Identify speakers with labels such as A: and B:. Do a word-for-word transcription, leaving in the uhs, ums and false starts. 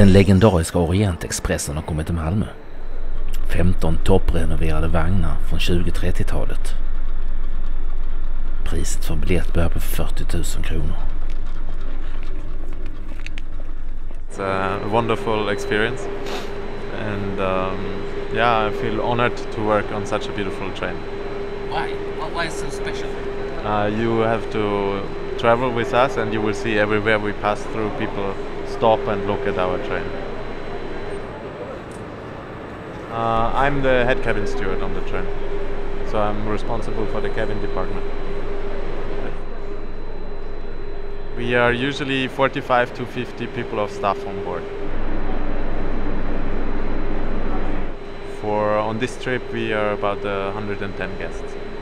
A: Den legendariska Orientexpressen har kommit till Malmö. femton topprenoverade vagnar från tjugo-trettiotalet. Priset för biljett börjar på fyrtio tusen kronor.
B: It's a wonderful experience, and um, yeah, I feel honored to work on such a beautiful train.
A: Why? Why is it so special?
B: Uh, you have to travel with us, and you will see everywhere we pass through, people stop and look at our train. Uh, I'm the head cabin steward on the train, so I'm responsible for the cabin department. We are usually forty-five to fifty people of staff on board. For on this trip we are about uh, one hundred ten guests.